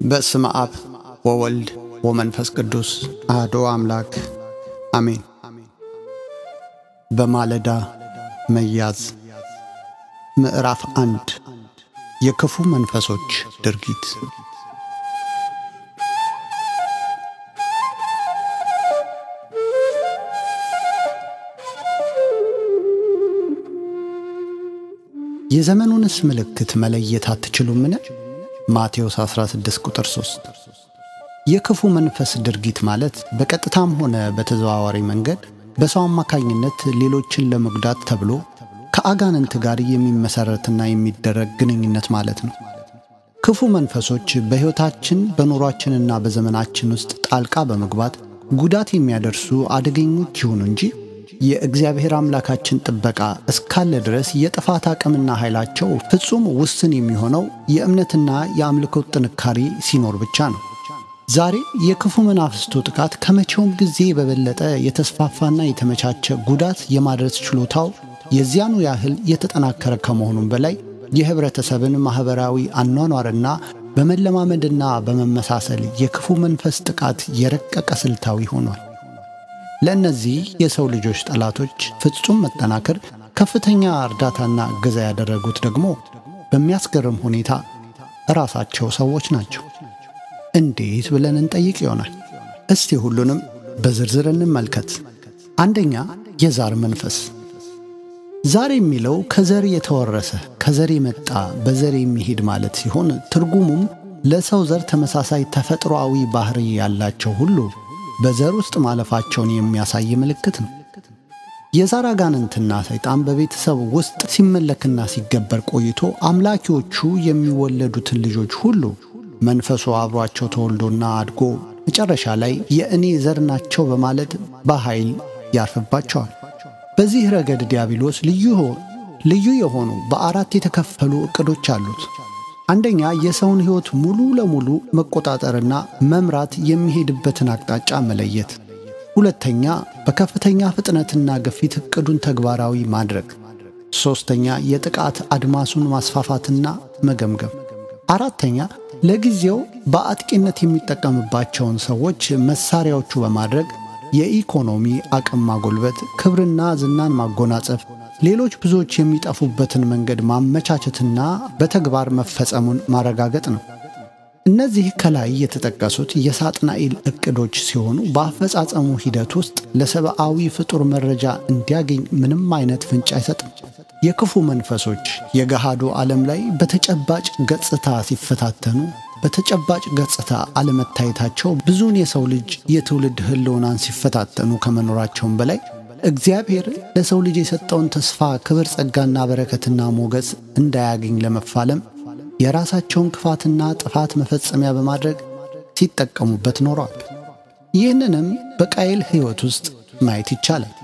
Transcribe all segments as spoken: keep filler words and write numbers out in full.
በስመ አብ ወወልድ ወመንፈስ ቅዱስ አሐዱ አምላክ አሜን። በማለዳ መያዝ ምዕራፍ አንድ የክፉ መንፈሶች ድርጊት። የዘመኑንስ ምልክት መለየት አትችሉምን? ማቴዎስ አስራ ስድስት ቁጥር ሶስት። የክፉ መንፈስ ድርጊት ማለት በቀጥታም ሆነ በተዘዋዋሪ መንገድ በሰው አማካኝነት ሌሎችን ለመጉዳት ተብሎ ከአጋንንት ጋር የሚመሰረትና የሚደረግ ግንኙነት ማለት ነው። ክፉ መንፈሶች በሕይወታችን በኑሯችንና በዘመናችን ውስጥ ጣልቃ በመግባት ጉዳት የሚያደርሱ አደገኞች ይሁኑ እንጂ የእግዚአብሔር አምላካችን ጥበቃ እስካለ ድረስ የጥፋት አቅምና ኃይላቸው ፍጹም ውስን የሚሆነው የእምነትና የአምልኮት ጥንካሬ ሲኖር ብቻ ነው። ዛሬ የክፉ መናፍስቱ ጥቃት ከመቼውም ጊዜ በበለጠ የተስፋፋና የተመቻቸ ጉዳት የማድረስ ችሎታው የዚያኑ ያህል የተጠናከረ ከመሆኑም በላይ የህብረተሰብን ማህበራዊ አኗኗርና በመለማመድና በመመሳሰል የክፉ መንፈስ ጥቃት የረቀቀ ስልታዊ ሆኗል። ለእነዚህ የሰው ልጆች ጠላቶች ፍጹም መጠናከር ከፍተኛ እርዳታና እገዛ ያደረጉት ደግሞ በሚያስገርም ሁኔታ ራሳቸው ሰዎች ናቸው። እንዴት ብለን እንጠይቅ ይሆናል። እስቲ ሁሉንም በዝርዝር እንመልከት። አንደኛ፣ የዛር መንፈስ። ዛር የሚለው ከዘር የተወረሰ ከዘር የመጣ በዘር የሚሄድ ማለት ሲሆን ትርጉሙም ለሰው ዘር ተመሳሳይ ተፈጥሯዊ ባህሪ ያላቸው ሁሉ በዘር ውስጥ ማለፋቸውን የሚያሳይ ምልክት ነው። የዛር አጋንንትና ሰይጣን በቤተሰብ ውስጥ ሲመለክና ሲገበር ቆይቶ አምላኪዎቹ የሚወለዱትን ልጆች ሁሉ መንፈሱ አብሯቸው ተወልዶና አድጎ መጨረሻ ላይ የእኔ ዘር ናቸው በማለት በኃይል ያርፍባቸዋል። በዚህ ረገድ ዲያብሎስ ልዩ ልዩ የሆኑ በአራት የተከፈሉ ዕቅዶች አሉት። አንደኛ፣ የሰውን ሕይወት ሙሉ ለሙሉ መቆጣጠርና መምራት የሚሄድበትን አቅጣጫ መለየት። ሁለተኛ፣ በከፍተኛ ፍጥነትና ግፊት ዕቅዱን ተግባራዊ ማድረግ። ሶስተኛ፣ የጥቃት አድማሱን ማስፋፋትና መገምገም። አራተኛ፣ ለጊዜው በአጥቂነት የሚጠቀምባቸውን ሰዎች መሳሪያዎቹ በማድረግ የኢኮኖሚ አቅም ማጎልበት፣ ክብርና ዝናን ማጎናጸፍ፣ ሌሎች ብዙዎች የሚጠፉበትን መንገድ ማመቻቸትና በተግባር መፈጸሙን ማረጋገጥ ነው። እነዚህ ከላይ የተጠቀሱት የሳጥናኤል ዕቅዶች ሲሆኑ በአፈጻጸሙ ሂደት ውስጥ ለሰብአዊ ፍጡር መረጃ እንዲያገኝ ምንም አይነት ፍንጭ አይሰጥም። የክፉ መንፈሶች የገሃዱ ዓለም ላይ በተጨባጭ ገጽታ ሲፈታተኑ በተጨባጭ ገጽታ አለመታየታቸው ብዙውን የሰው ልጅ የትውልድ ህልውናን ሲፈታተኑ ከመኖራቸውም በላይ እግዚአብሔር ለሰው ልጅ የሰጠውን ተስፋ ክብር፣ ጸጋና በረከትና ሞገስ እንዳያገኝ ለመፋለም የራሳቸውን ክፋትና ጥፋት መፈጸሚያ በማድረግ ሲጠቀሙበት ኖረዋል። ይህንንም በቃየል ሕይወት ውስጥ ማየት ይቻላል።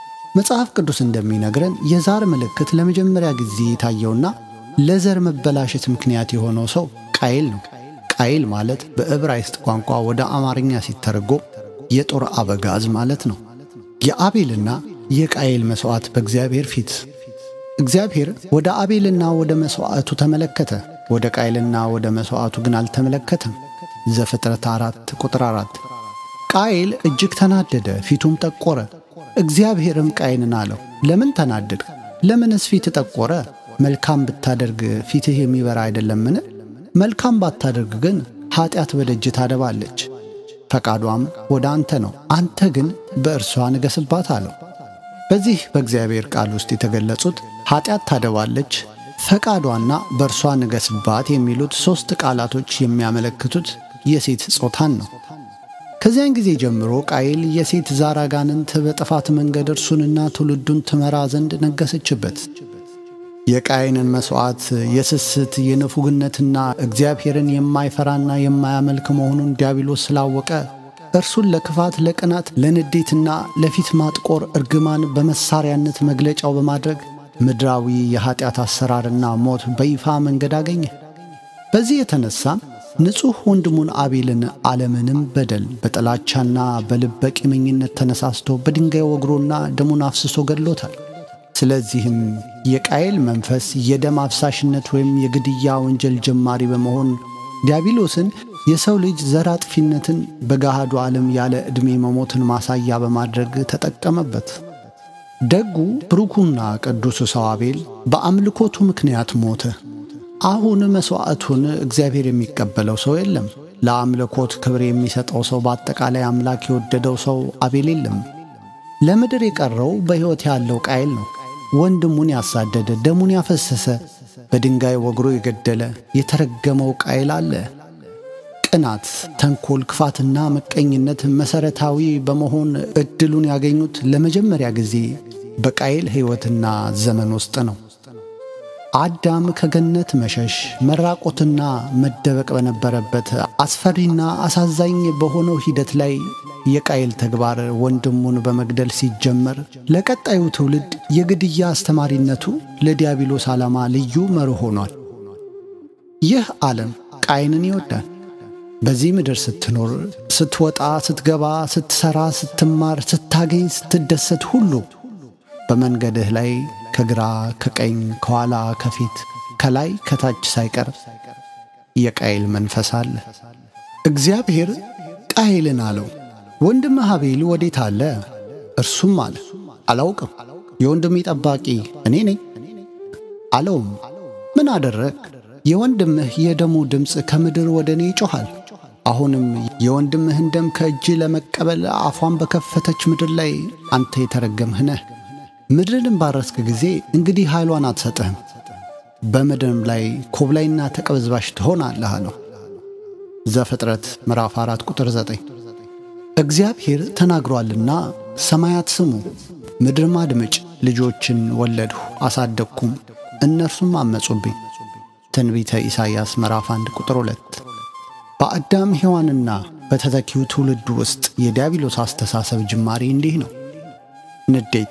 መጽሐፍ ቅዱስ እንደሚነግረን የዛር ምልክት ለመጀመሪያ ጊዜ የታየውና ለዘር መበላሸት ምክንያት የሆነው ሰው ቃየል ነው። ቃየል ማለት በዕብራይስጥ ቋንቋ ወደ አማርኛ ሲተረጎም የጦር አበጋዝ ማለት ነው። የአቤልና የቃየል መስዋዕት በእግዚአብሔር ፊት። እግዚአብሔር ወደ አቤልና ወደ መስዋዕቱ ተመለከተ፣ ወደ ቃየልና ወደ መስዋዕቱ ግን አልተመለከተም። ዘፍጥረት አራት ቁጥር አራት። ቃየል እጅግ ተናደደ፣ ፊቱም ጠቆረ። እግዚአብሔርም ቃየልን አለው፣ ለምን ተናደድህ? ለምንስ ፊት ጠቆረ? መልካም ብታደርግ ፊትህ የሚበራ አይደለምን? መልካም ባታደርግ ግን ኃጢአት በደጅ ታደባለች፣ ፈቃዷም ወደ አንተ ነው፣ አንተ ግን በእርሷ ንገስባት አለው። በዚህ በእግዚአብሔር ቃል ውስጥ የተገለጹት ኃጢአት ታደባለች፣ ፈቃዷና በእርሷ ንገስባት የሚሉት ሦስት ቃላቶች የሚያመለክቱት የሴት ጾታን ነው። ከዚያን ጊዜ ጀምሮ ቃየል የሴት ዛር አጋንንት በጥፋት መንገድ እርሱንና ትውልዱን ትመራ ዘንድ ነገሰችበት። የቃየንን መስዋዕት የስስት የንፉግነትና እግዚአብሔርን የማይፈራና የማያመልክ መሆኑን ዲያብሎስ ስላወቀ እርሱን ለክፋት፣ ለቅናት፣ ለንዴትና ለፊት ማጥቆር እርግማን በመሳሪያነት መግለጫው በማድረግ ምድራዊ የኃጢአት አሰራርና ሞት በይፋ መንገድ አገኘ። በዚህ የተነሳም ንጹሕ ወንድሙን አቤልን ዓለምንም በደል በጥላቻና በልበ ቂመኝነት ተነሳስቶ በድንጋይ ወግሮና ደሙን አፍስሶ ገድሎታል። ስለዚህም የቃየል መንፈስ የደም አፍሳሽነት ወይም የግድያ ወንጀል ጀማሪ በመሆን ዲያብሎስን የሰው ልጅ ዘር አጥፊነትን በገሃዱ ዓለም ያለ ዕድሜ መሞትን ማሳያ በማድረግ ተጠቀመበት። ደጉ ብሩኩና ቅዱስ ሰው አቤል በአምልኮቱ ምክንያት ሞተ። አሁን መስዋዕቱን እግዚአብሔር የሚቀበለው ሰው የለም። ለአምልኮት ክብር የሚሰጠው ሰው በአጠቃላይ አምላክ የወደደው ሰው አቤል የለም። ለምድር የቀረው በሕይወት ያለው ቃየል ነው። ወንድሙን ያሳደደ፣ ደሙን ያፈሰሰ፣ በድንጋይ ወግሮ የገደለ የተረገመው ቃየል አለ። ቅናት፣ ተንኮል፣ ክፋትና መቀኝነት መሰረታዊ በመሆን እድሉን ያገኙት ለመጀመሪያ ጊዜ በቃየል ሕይወትና ዘመን ውስጥ ነው። አዳም ከገነት መሸሽ መራቆትና መደበቅ በነበረበት አስፈሪና አሳዛኝ በሆነው ሂደት ላይ የቃየል ተግባር ወንድሙን በመግደል ሲጀመር ለቀጣዩ ትውልድ የግድያ አስተማሪነቱ ለዲያብሎስ ዓላማ ልዩ መርህ ሆኗል። ይህ ዓለም ቃየንን ይወዳል። በዚህ ምድር ስትኖር፣ ስትወጣ፣ ስትገባ፣ ስትሰራ፣ ስትማር፣ ስታገኝ፣ ስትደሰት ሁሉ በመንገድህ ላይ ከግራ ከቀኝ ከኋላ ከፊት ከላይ ከታች ሳይቀር የቃየል መንፈስ አለ። እግዚአብሔር ቃየልን አለው፣ ወንድምህ አቤል ወዴት አለ? እርሱም አለ፣ አላውቅም፣ የወንድሜ ጠባቂ እኔ ነኝ አለውም። ምን አደረግ? የወንድምህ የደሙ ድምፅ ከምድር ወደ እኔ ይጮኻል። አሁንም የወንድምህን ደም ከእጅ ለመቀበል አፏን በከፈተች ምድር ላይ አንተ የተረገምህ ነህ። ምድርን ባረስክ ጊዜ እንግዲህ ኃይሏን አትሰጥህም፣ በምድርም ላይ ኮብላይና ተቀበዝባሽ ትሆናለህ አለው። ዘፍጥረት ምዕራፍ አራት ቁጥር ዘጠኝ። እግዚአብሔር ተናግሯልና ሰማያት ስሙ፣ ምድርም አድምጭ። ልጆችን ወለድሁ አሳደግኩም፣ እነርሱም አመጹብኝ። ትንቢተ ኢሳይያስ ምዕራፍ አንድ ቁጥር ሁለት። በአዳም ሔዋንና በተተኪው ትውልድ ውስጥ የዲያብሎስ አስተሳሰብ ጅማሬ እንዲህ ነው። ንዴት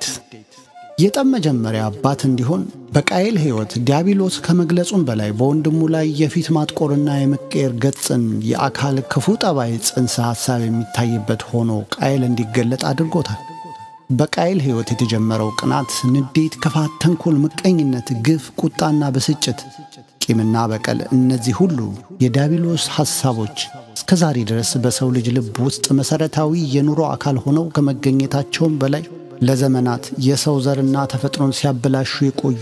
የጠብ መጀመሪያ አባት እንዲሆን በቃየል ሕይወት ዲያብሎስ ከመግለጹም በላይ በወንድሙ ላይ የፊት ማጥቆርና የመቀየር ገጽን የአካል ክፉ ጠባይ ጽንሰ ሐሳብ የሚታይበት ሆኖ ቃየል እንዲገለጥ አድርጎታል። በቃየል ሕይወት የተጀመረው ቅናት፣ ንዴት፣ ክፋት፣ ተንኮል፣ ምቀኝነት፣ ግፍ፣ ቁጣና ብስጭት፣ ቂምና በቀል፣ እነዚህ ሁሉ የዲያብሎስ ሐሳቦች እስከ ዛሬ ድረስ በሰው ልጅ ልብ ውስጥ መሠረታዊ የኑሮ አካል ሆነው ከመገኘታቸውም በላይ ለዘመናት የሰው ዘርና ተፈጥሮን ሲያበላሹ የቆዩ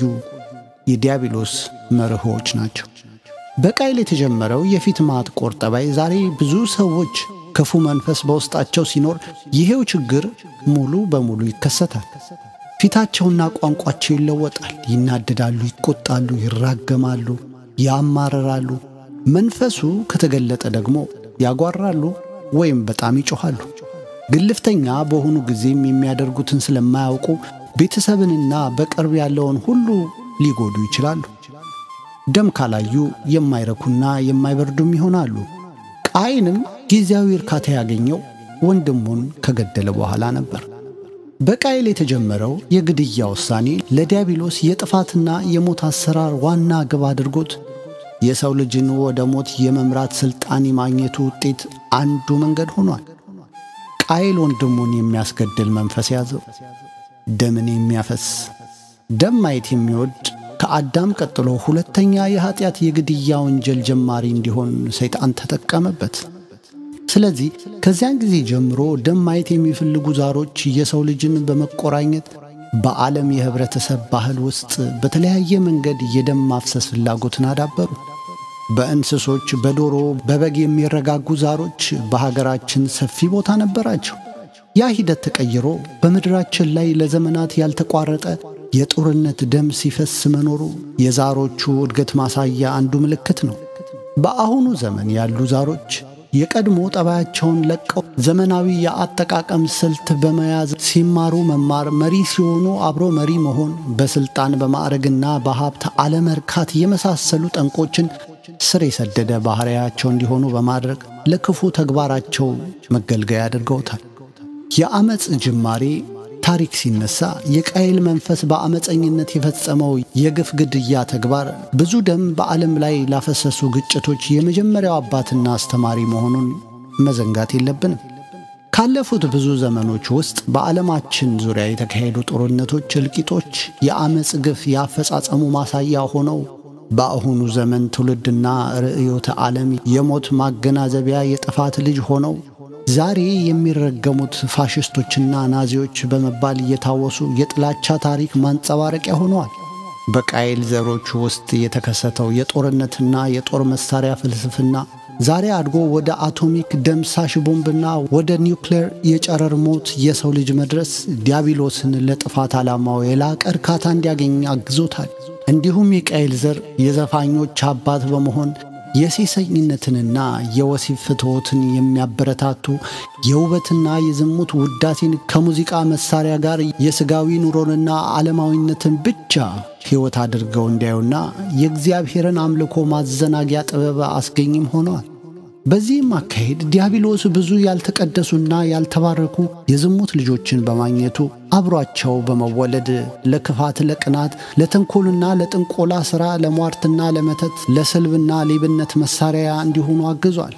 የዲያብሎስ መርሆች ናቸው። በቃየል የተጀመረው የፊት ማጥቆር ጠባይ ዛሬ ብዙ ሰዎች ክፉ መንፈስ በውስጣቸው ሲኖር ይሄው ችግር ሙሉ በሙሉ ይከሰታል። ፊታቸውና ቋንቋቸው ይለወጣል። ይናደዳሉ፣ ይቆጣሉ፣ ይራገማሉ፣ ያማረራሉ። መንፈሱ ከተገለጠ ደግሞ ያጓራሉ ወይም በጣም ይጮኻሉ። ግልፍተኛ በሆኑ ጊዜም የሚያደርጉትን ስለማያውቁ ቤተሰብንና በቅርብ ያለውን ሁሉ ሊጎዱ ይችላሉ። ደም ካላዩ የማይረኩና የማይበርዱም ይሆናሉ። ቃየንም ጊዜያዊ እርካታ ያገኘው ወንድሙን ከገደለ በኋላ ነበር። በቃየል የተጀመረው የግድያ ውሳኔ ለዲያብሎስ የጥፋትና የሞት አሰራር ዋና ግብ አድርጎት የሰው ልጅን ወደ ሞት የመምራት ሥልጣን የማግኘቱ ውጤት አንዱ መንገድ ሆኗል። ቃየል ወንድሙን የሚያስገድል መንፈስ ያዘው። ደምን የሚያፈስ ደም ማየት የሚወድ ከአዳም ቀጥሎ ሁለተኛ የኃጢአት የግድያ ወንጀል ጀማሪ እንዲሆን ሰይጣን ተጠቀመበት። ስለዚህ ከዚያን ጊዜ ጀምሮ ደም ማየት የሚፈልጉ ዛሮች የሰው ልጅን በመቆራኘት በዓለም የህብረተሰብ ባህል ውስጥ በተለያየ መንገድ የደም ማፍሰስ ፍላጎትን አዳበሩ። በእንስሶች በዶሮ በበግ የሚረጋጉ ዛሮች በሀገራችን ሰፊ ቦታ ነበራቸው። ያ ሂደት ተቀይሮ በምድራችን ላይ ለዘመናት ያልተቋረጠ የጦርነት ደም ሲፈስ መኖሩ የዛሮቹ እድገት ማሳያ አንዱ ምልክት ነው። በአሁኑ ዘመን ያሉ ዛሮች የቀድሞ ጠባያቸውን ለቀው ዘመናዊ የአጠቃቀም ስልት በመያዝ ሲማሩ መማር፣ መሪ ሲሆኑ አብሮ መሪ መሆን፣ በስልጣን በማዕረግና በሀብት አለመርካት የመሳሰሉ ጠንቆችን ስር የሰደደ ባህሪያቸው እንዲሆኑ በማድረግ ለክፉ ተግባራቸው መገልገያ አድርገውታል። የአመጽ ጅማሬ ታሪክ ሲነሳ የቃየል መንፈስ በአመፀኝነት የፈጸመው የግፍ ግድያ ተግባር ብዙ ደም በዓለም ላይ ላፈሰሱ ግጭቶች የመጀመሪያው አባትና አስተማሪ መሆኑን መዘንጋት የለብንም። ካለፉት ብዙ ዘመኖች ውስጥ በዓለማችን ዙሪያ የተካሄዱ ጦርነቶች፣ እልቂቶች የአመጽ ግፍ ያፈጻጸሙ ማሳያ ሆነው በአሁኑ ዘመን ትውልድና ርዕዮተ ዓለም የሞት ማገናዘቢያ የጥፋት ልጅ ሆነው ዛሬ የሚረገሙት ፋሽስቶችና ናዚዎች በመባል እየታወሱ የጥላቻ ታሪክ ማንጸባረቂያ ሆነዋል። በቃይል ዘሮች ውስጥ የተከሰተው የጦርነትና የጦር መሳሪያ ፍልስፍና ዛሬ አድጎ ወደ አቶሚክ ደምሳሽ ቦምብና ወደ ኒውክሌር የጨረር ሞት የሰው ልጅ መድረስ ዲያብሎስን ለጥፋት ዓላማው የላቀ እርካታ እንዲያገኝ አግዞታል። እንዲሁም የቃይል ዘር የዘፋኞች አባት በመሆን የሴሰኝነትንና የወሲብ ፍትወትን የሚያበረታቱ የውበትና የዝሙት ውዳሴን ከሙዚቃ መሳሪያ ጋር የሥጋዊ ኑሮንና ዓለማዊነትን ብቻ ሕይወት አድርገው እንዲያዩና የእግዚአብሔርን አምልኮ ማዘናጊያ ጥበብ አስገኝም ሆነዋል። በዚህም አካሄድ ዲያብሎስ ብዙ ያልተቀደሱና ያልተባረኩ የዝሙት ልጆችን በማግኘቱ አብሯቸው በመወለድ ለክፋት፣ ለቅናት፣ ለተንኮልና ለጥንቆላ ሥራ፣ ለሟርትና ለመተት፣ ለስልብና ሌብነት መሳሪያ እንዲሆኑ አግዟል።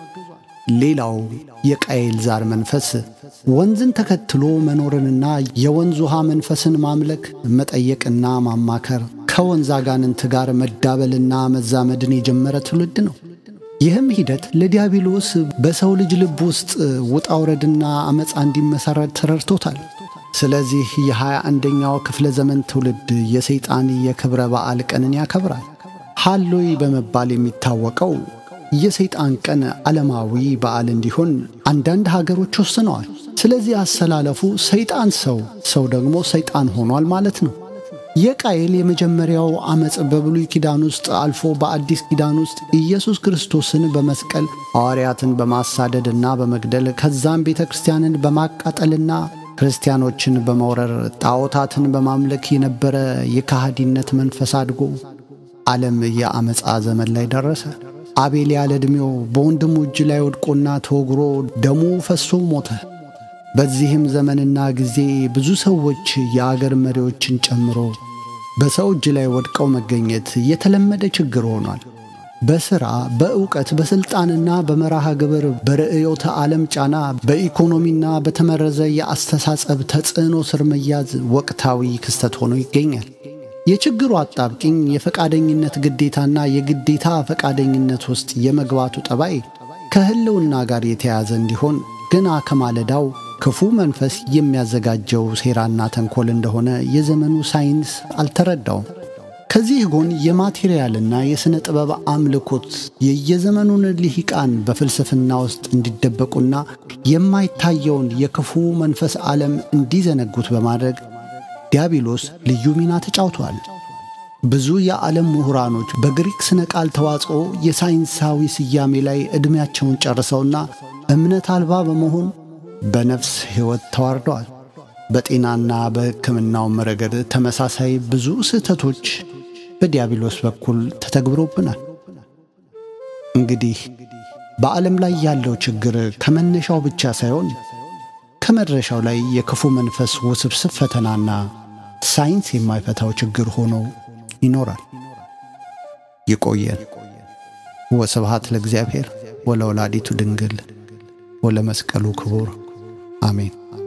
ሌላው የቃይል ዛር መንፈስ ወንዝን ተከትሎ መኖርንና የወንዝ ውሃ መንፈስን ማምለክ፣ መጠየቅና ማማከር፣ ከወንዝ አጋንንት ጋር መዳበልና መዛመድን የጀመረ ትውልድ ነው። ይህም ሂደት ለዲያብሎስ በሰው ልጅ ልብ ውስጥ ውጣ ውረድና አመፃ እንዲመሰረት ተረድቶታል። ስለዚህ የሃያ አንደኛው ክፍለ ዘመን ትውልድ የሰይጣን የክብረ በዓል ቀንን ያከብራል። ሃሎይ በመባል የሚታወቀው የሰይጣን ቀን ዓለማዊ በዓል እንዲሆን አንዳንድ ሀገሮች ወስነዋል። ስለዚህ አሰላለፉ ሰይጣን ሰው፣ ሰው ደግሞ ሰይጣን ሆኗል ማለት ነው። የቃይል የመጀመሪያው አመጽ በብሉይ ኪዳን ውስጥ አልፎ በአዲስ ኪዳን ውስጥ ኢየሱስ ክርስቶስን በመስቀል ሐዋርያትን በማሳደድና በመግደል ከዛም ቤተክርስቲያንን በማቃጠልና ክርስቲያኖችን በመውረር ጣዖታትን በማምለክ የነበረ የካህዲነት መንፈስ አድጎ ዓለም የአመጻ ዘመን ላይ ደረሰ። አቤል ያለ ዕድሜው በወንድሙ እጅ ላይ ወድቆና ተወግሮ ደሙ ፈሶ ሞተ። በዚህም ዘመንና ጊዜ ብዙ ሰዎች የአገር መሪዎችን ጨምሮ በሰው እጅ ላይ ወድቀው መገኘት የተለመደ ችግር ሆኗል። በሥራ፣ በእውቀት፣ በሥልጣንና በመርሃ ግብር፣ በርዕዮተ ዓለም ጫና፣ በኢኮኖሚና በተመረዘ የአስተሳሰብ ተጽዕኖ ስር መያዝ ወቅታዊ ክስተት ሆኖ ይገኛል። የችግሩ አጣብቂኝ የፈቃደኝነት ግዴታና የግዴታ ፈቃደኝነት ውስጥ የመግባቱ ጠባይ ከህልውና ጋር የተያዘ እንዲሆን ገና ከማለዳው ክፉ መንፈስ የሚያዘጋጀው ሴራና ተንኮል እንደሆነ የዘመኑ ሳይንስ አልተረዳውም። ከዚህ ጎን የማቴሪያልና የሥነ ጥበብ አምልኮት የየዘመኑን ልሂቃን በፍልስፍና ውስጥ እንዲደበቁና የማይታየውን የክፉ መንፈስ ዓለም እንዲዘነጉት በማድረግ ዲያብሎስ ልዩ ሚና ተጫውቷል። ብዙ የዓለም ምሁራኖች በግሪክ ስነ ቃል ተዋጽኦ የሳይንሳዊ ስያሜ ላይ ዕድሜያቸውን ጨርሰውና እምነት አልባ በመሆን በነፍስ ሕይወት ተዋርደዋል። በጤናና በሕክምናው ረገድ ተመሳሳይ ብዙ ስህተቶች በዲያብሎስ በኩል ተተግብሮብናል። እንግዲህ በዓለም ላይ ያለው ችግር ከመነሻው ብቻ ሳይሆን ከመድረሻው ላይ የክፉ መንፈስ ውስብስብ ፈተናና ሳይንስ የማይፈታው ችግር ሆኖ ይኖራል። ይቆየን። ወስብሐት ለእግዚአብሔር ወለወላዲቱ ድንግል ወለመስቀሉ ክቡር አሜን።